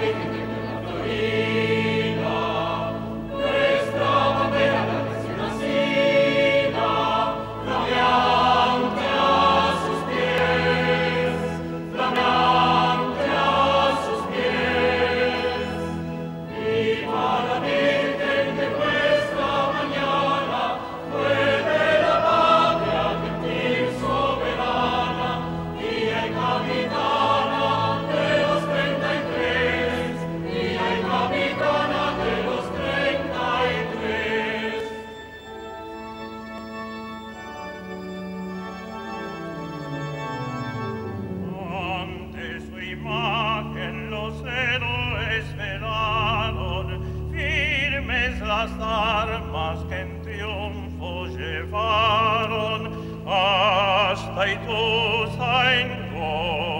Las armas que en triunfo llevaron hasta Ituzaingó,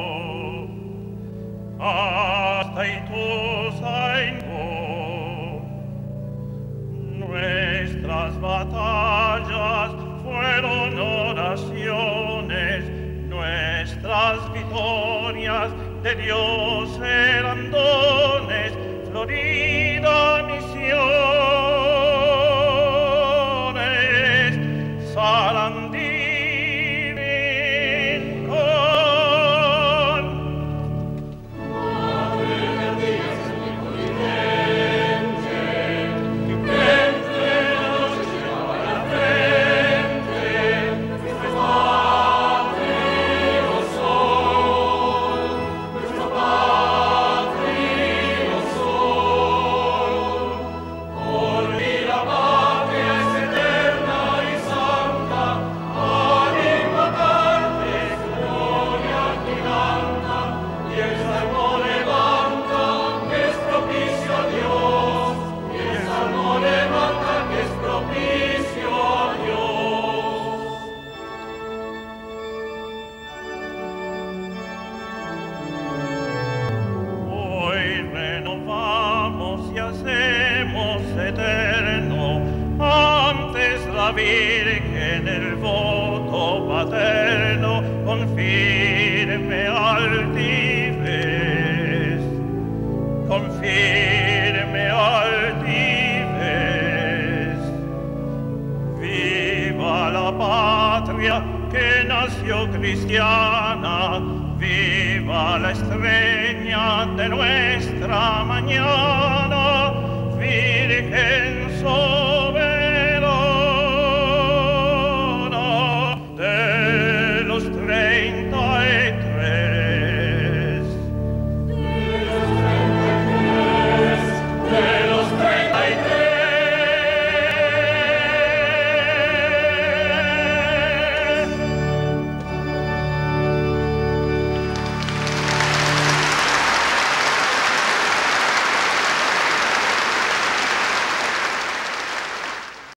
hasta Ituzaingó. Nuestras batallas fueron oraciones, nuestras victorias de Dios eran dones, florida misión. Hacemos eterno antes la Virgen el voto paterno con firme altivez, con firme altivez. Viva la patria que nació cristiana, viva la estrella de nuestra mañana, Virgen